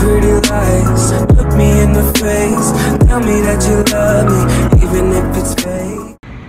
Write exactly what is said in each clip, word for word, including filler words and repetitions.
pretty lies. Look me in the face, tell me that you love me, even if it's fake.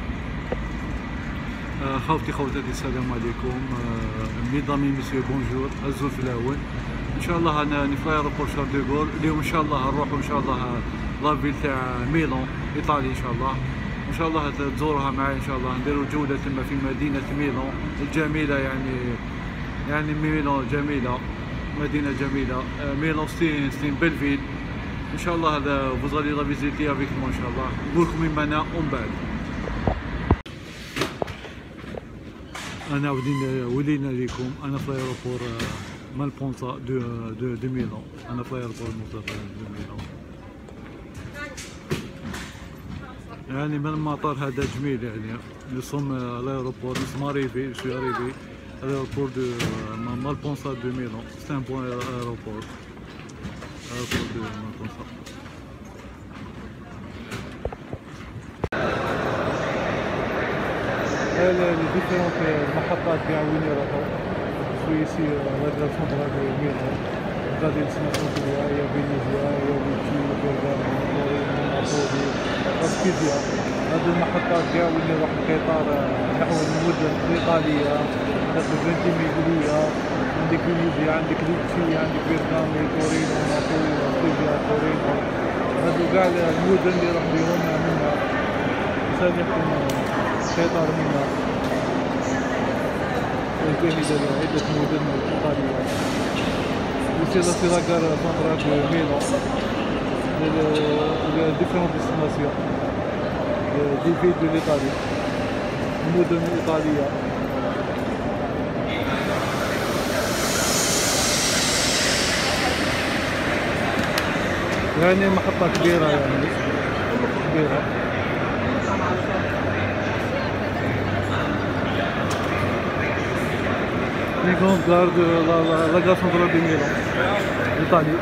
خوتي خواتاتي السلام عليكم. ميدامي مسيو بونجور، هزو في الاول. ان شاء الله انا في الايروبور شارل دو غول اليوم. ان شاء الله نروحوا ان شاء الله لافيل تاع ميلان ايطاليا. ان شاء الله ان شاء الله تزوروها معي. ان شاء الله نديروا جوله تما في مدينه ميلان الجميله. يعني يعني ميلان جميله، مدينه جميله. ميلان ستين ستين بيل فيل. ان شاء الله هذا vous allez la visiter avec moi ان شاء الله. نقول لكم منا ومن بعد. انا ولينا ولينا لكم. انا في الايروبور مالبونسا دو دو دو ميلان. انا في الايروبور دو ميلان. يعني من المطار هذا جميل. يعني نصوم الايروبور نصوم اريفي شوي اريفي الايروبور دو مالبونسا دو ميلان. سي ان بون ايروبور ايروبور دو مالبونسا. لي ديفيرونت المحطات كاع وين يروحو. شوي سي لا سونترال دو ميلان. غادي نسمع صوتيا يا فينيزيا يا ويتشي بيرغامو تورينو نابولي اسبيزيا. هاد المحطات كاع وين يروح القطار نحو المدن الايطاليه. عندك فنتيميغليا، عندك فينيزيا، عندك ليتشي، عندك بيرغامو تورينو نابولي اسبيزيا تورينو. هادو كاع المدن اللي يروح بيهم منها. سالكم قطار منا الجاهزة لعدة مدن إيطالية. وسيلة في لاكار سنترال دو ميلان لديفيرونت ديستيناسيون دي فيل دو l'Italie، المدن الإيطالية. يعني محطة كبيرة، يعني كبيرة. Les grandes gares de la, la, la gare centrale de Milan, l'Italie.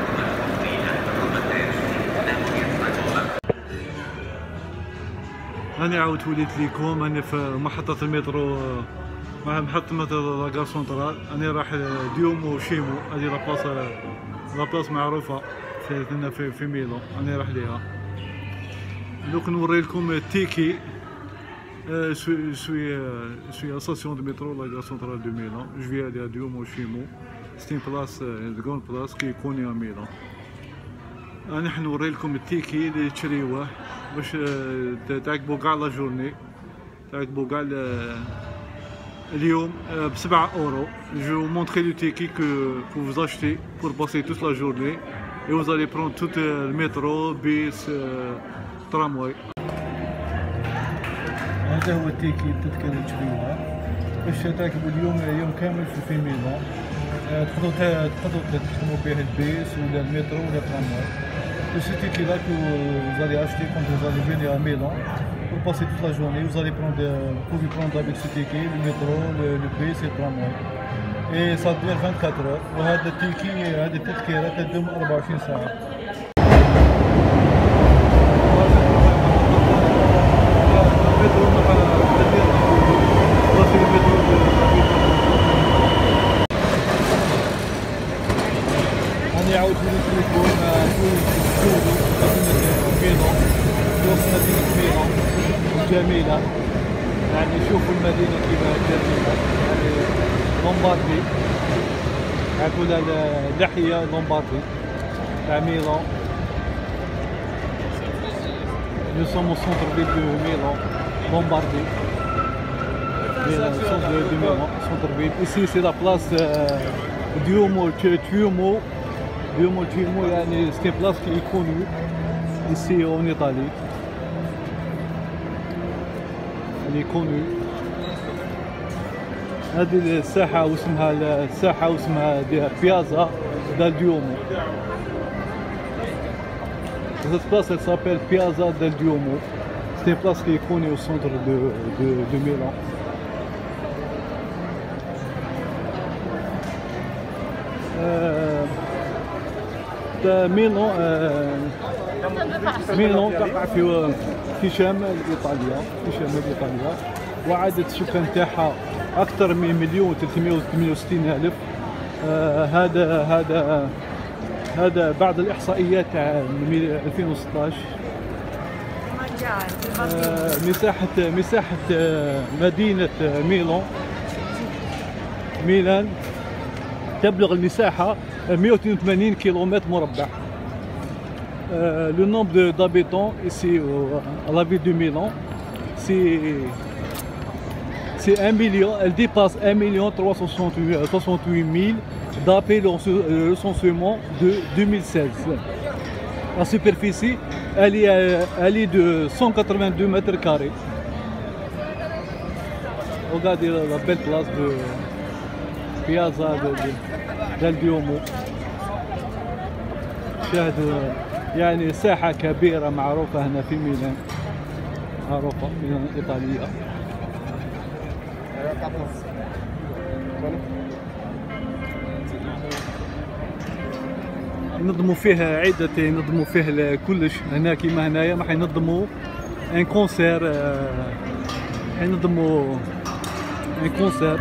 أنا عاودت وليت ليكم. أنا في محطة المترو، مع محطة المترو لا غار سونترال. أنا راح ديومو شيمو. هذه لابلاص لابلاص معروفة في في في ميلان. أنا راح ليها. دوك نوري لكم التيكي. Euh, je, suis, je, suis, euh, je suis à la station de métro, la gare centrale de Milan. Je vais aller à Duomo Scemo. C'est une place, une grande place qui est connue à Milan. أنا حنوري لكم التيكي اللي تشريوه باش تعقبوا كاع لا جورني، تعقبوا كاع اليوم بسبعة أورو. Je vous montrer le ticket que, que vous achetez pour passer toute la journée et vous allez prendre tout le métro, bus, tramway. هذا هو التيكي التذكرة اللي تشريوها باش تركبوا اليوم يوم كامل في في ميلان. تقدروا تقدروا تخدموا به البيس ولا المترو ولا الترامواي. Ce ticket là que vous allez acheter quand vous allez venir à Milan pour passer toute la journée. Vous allez prendre, vous pouvez prendre avec ce ticket le métro, le, le bus et le tramway. Et ça dure vingt-quatre heures. وهذا التيكي هذه التذكرة تدوم أربعة وعشرين ساعة. أنا عاودت وليت لكم شوفوا مدينة ميلان، في وسط مدينة ميلان الجميلة. يعني شوفوا المدينة كيفاش جميلة. يعني لومباردي، يعرفوا اللحية لومباردي تاع ميلان. Nous sommes au centre-ville de Milan, Lombardie. Milan, centre de Milan, centre-ville. Ici, c'est la place euh, Duomo Tuomo. Duomo Tuomo, c'est une place qui est connue ici en Italie. Elle est connue. هذه الساحة واسمها الساحة واسمها بيازا دال ديومو. Cette place, elle s'appelle Piazza del Duomo. C'est une place qui est connue au centre de, de, de Milan. Euh, Milan, euh, Milan تقع في في شمال إيطاليا، في شمال إيطاليا، وعدد السكان تاعها أكثر من مليون وثلاثمائة وثمانية وستين ألف. آه هذا هذا هذا بعض الاحصائيات تاع ألفين وستطاش. آه مساحه مساحه آه مدينه ميلان ميلان تبلغ المساحه مئة واثنين وثمانين كيلومتر مربع. Euh, le nombre d'habitants ici au, à la ville de Milan, c'est un million, elle dépasse un million trois cent soixante-huit mille d'après le recensement de deux mille seize. La superficie, elle est, elle est de cent quatre-vingt-deux mètres carrés. Regardez la, la belle place de Piazza del Duomo. شاهدوا يعني ساحة كبيرة معروفة هنا في ميلان، معروفة ميلان إيطالية. ينظموا فيها عدة ينظموا فيها كلش هنا كيما هنايا ما حينظموا ان كونسير حينظموا ان كونسير.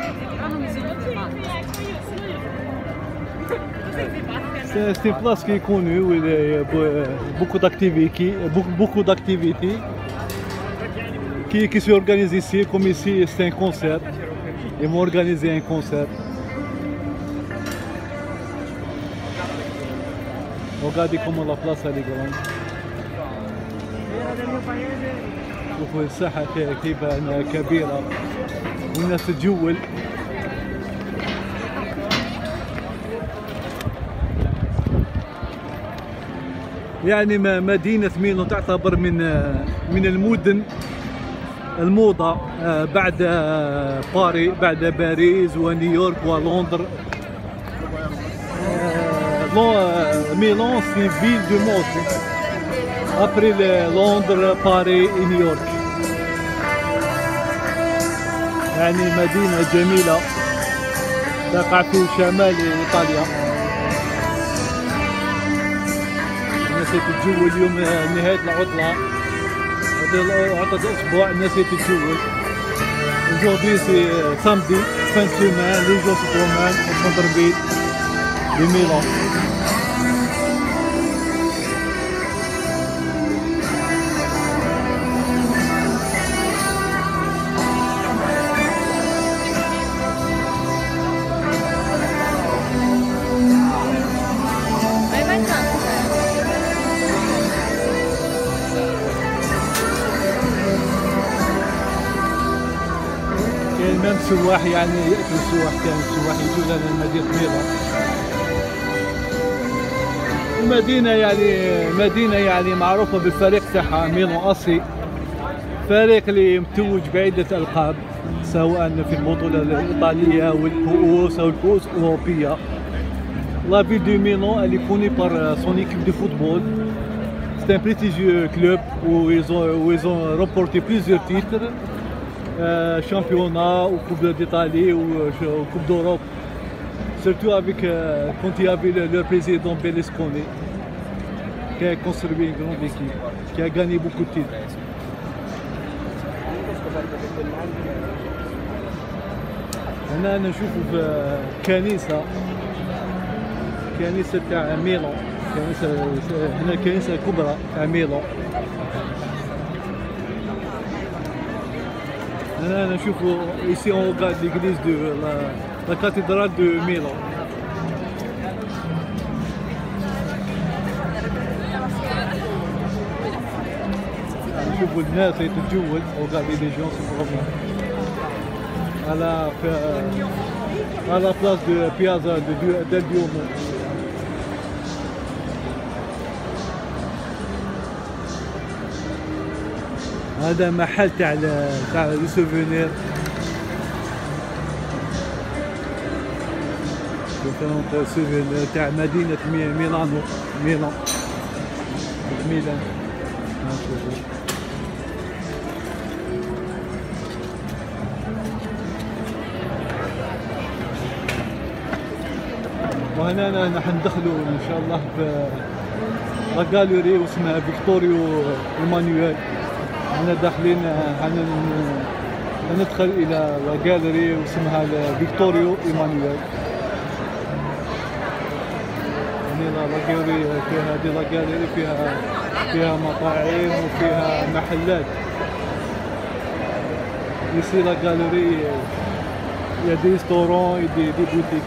C'est une place qui est connue où il y a beaucoup d'activités, beaucoup d'activités qui, qui s'organisent ici, comme ici c'est un concert. Ils vont organiser un concert. Regardez comment la place elle est grande. شوفوا الساحة كيف كبيرة والناس تجول. يعني مدينة ميلان تعتبر من من المدن الموضة بعد باري بعد باريس ونيويورك ولندن. ميلان سي فيل دو مود ابري لندن باري نيويورك. يعني مدينة جميلة تقع في شمال ايطاليا. الناس تتجول اليوم نهاية العطلة، هذه عطلة الأسبوع الناس تتجول. Aujourd'hui c'est samedi, fin de semaine, les gens se promènent au centre-ville de Milan. كاين سواح يعني يأكل السواح، كان السواح يجوا لنا لمدينة ميلان. المدينة يعني مدينة يعني معروفة بالفريق تاعها ميلان أسي، فريق اللي متوج بعدة ألقاب سواء في البطولة الإيطالية والكؤوس أو الكؤوس الأوروبية. La ville de Milan elle est connue par son équipe de football. C'est un prestigieux club où ils ont, où ils ont remporté plusieurs titres. Euh, championnat ou Coupe d'Italie ou euh, Coupe d'Europe, surtout avec euh, quand il y avait le, leur président Berlusconi qui a construit une grande équipe, qui a gagné beaucoup de titres. هنا نشوف في كنيسة كنيسة تاع ميلان، كنيسة هنا كنيسة كبرى تاع ميلان. هنا نشوفوا ici on regarde l'église de la, la cathédrale de Milan. نشوفوا الناس يتجول. regardez les gens se promènent à la à la place de Piazza del Duomo. هذا محل تاع تاع لي سوفونير. شوفوا سوفونير تاع مدينة ميلانو ميلان ميلان. وهنا نحن ندخلوا ان شاء الله في لا غاليري واسمها فيكتوريو ايمانويل. احنا داخلين هندخل الى لا غاليري واسمها فيكتوريو ايمانويل. يعني لا لاغاليري فيها هذه لاغاليري فيها فيها مطاعم وفيها محلات. ici la galerie il y a des restaurants et des, des boutiques.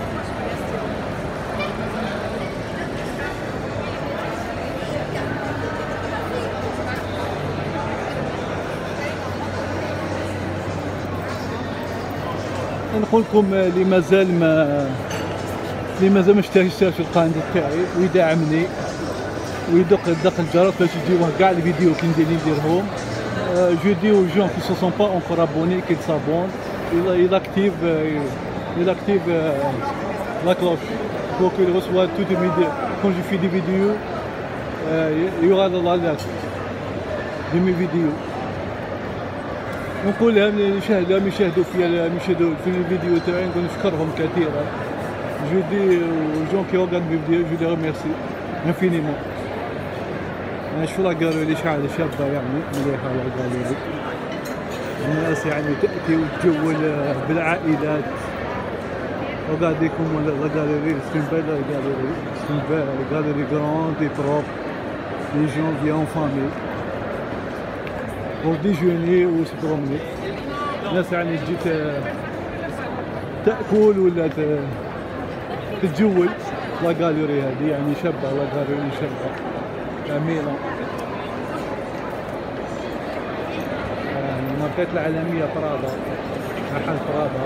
نقول لكم اللي مازال ما اللي مازال ما اشتراش في القناه تاعي ويدعمني ويدق يدق الجرس باش يجيوه كاع الفيديو كي ندير نديرهم. جو دي aux gens qui ne se sont pas encore abonnés qu'ils s'abonnent. Il, il active il active la cloche pour qu'il reçoive toutes les vidéos. Quand je fais des vidéos, il y aura l'alerte de mes vidéos. نقول لهم اللي يشاهدوا اللي يشاهدوا فيا اللي يشاهدوا في الفيديو تاعي نقول نشكرهم كثيرا. جو دي aux gens qui regardent mes vidéos je les remercie infiniment. شوف لا غاليري شحال شابه يعني مليحه لا غاليري. الناس يعني تاتي وتجول بالعائلات. وقاعديكم لا غاليري سي une belle galerie, c'est une belle galerie grande et propre. Les gens viennent en famille pour déjeuner ou se promener. الناس يعني تجي تاكل ولا تتجول. لا غاليري هذه يعني شابه لا غاليري شابه جميلة. الماركات العالمية برادا محل برادا.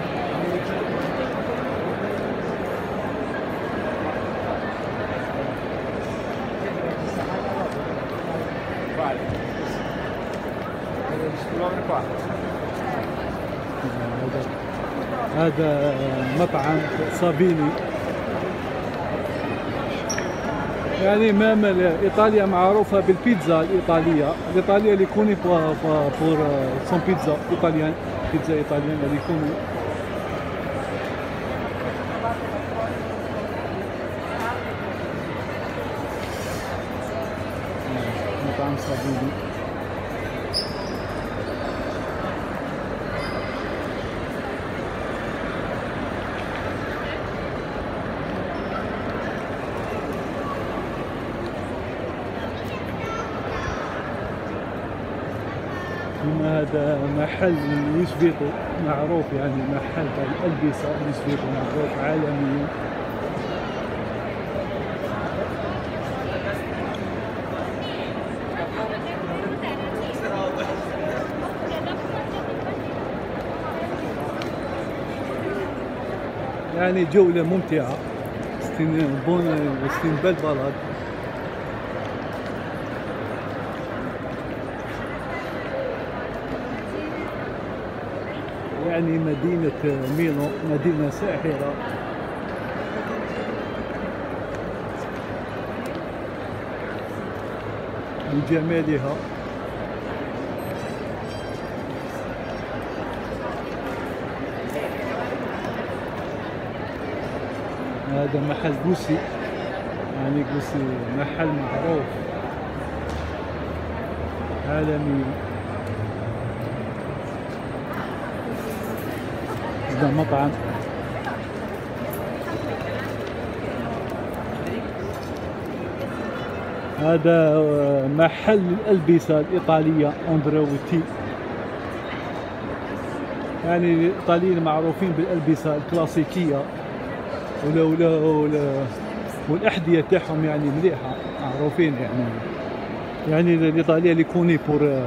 هذا مطعم صابيني. يعني مام ايطاليا معروفه بالبيتزا الايطاليه. الايطاليه اللي كوني بور بور سون بيتزا ايطاليان بيتزا ايطاليان اللي يكونوا. مطعم صابيني. هذا محل لويس فيتو معروف يعني محل الألبسة. لويس فيتو معروف عالميا. يعني جولة ممتعة. ستين بون ستين بل بلد. يعني مدينة ميلان مدينة ساحرة. بجمالها. هذا محل جوسي يعني جوسي محل معروف عالميا. هذا مطعم. هذا محل الألبسة الإيطالية أندرويتي. يعني الإيطاليين معروفين بالألبسة الكلاسيكية ولا ولا ولا والأحذية تاعهم يعني مليحة معروفين يعني. يعني الإيطاليين اللي كوني بور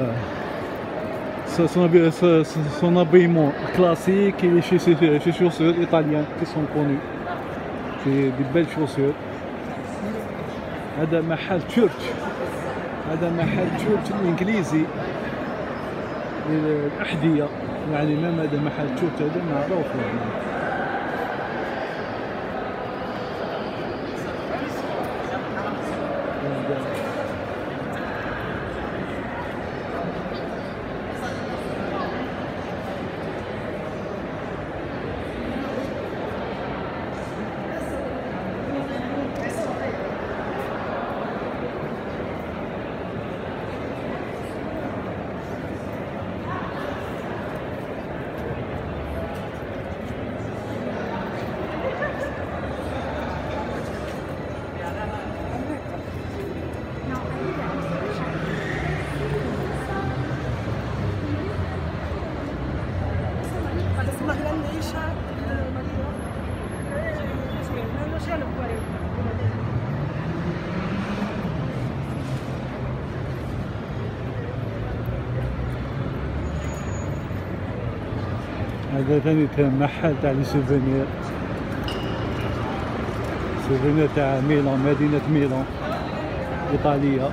son habillement classique et chez ses chaussures italiennes qui sont connues. C'est des belles chaussures. هذا محل تشيرش. هذا محل تشيرش الإنجليزي للأحذية. يعني ما هذا محل تشيرش هذا معروف يعني. هذا ثاني محل تاع لي سوفونير، سوفونير تاع ميلان، مدينة ميلان إيطالية.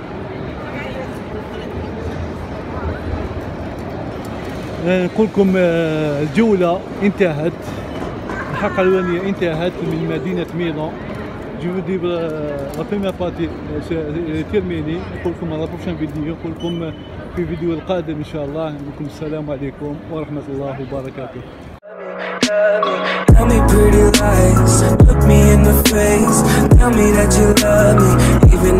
نقول لكم الجولة انتهت، الحلقة الأولانية انتهت من مدينة ميلان. جو فو دير لا بروميير بارتي تيرميني. نقول لكم على بروشان فيديو، نقول لكم في الفيديو القادم إن شاء الله. نقول لكم السلام عليكم ورحمة الله وبركاته. Tell me pretty lies, look me in the face, tell me that you love me, even